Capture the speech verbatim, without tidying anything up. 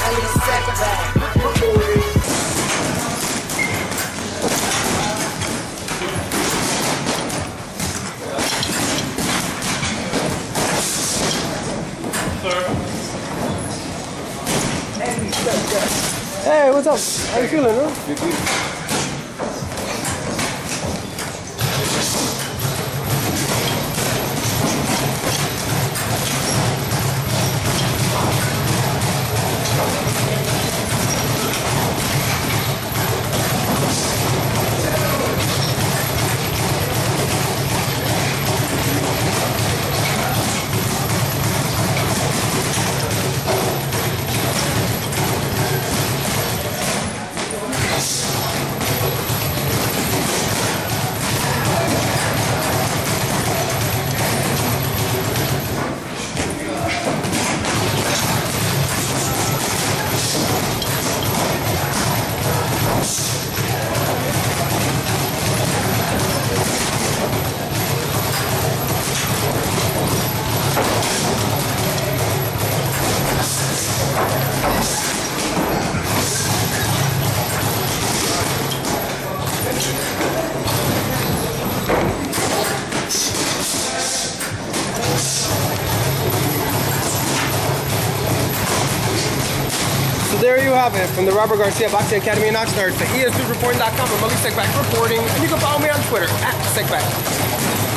Hey, what's up? How you feeling, huh? There you have it, from the Robert Garcia Boxing Academy in Oxnard, to E S News Reporting dot com. I'm Malik Sekback reporting, and you can follow me on Twitter, at Sekback.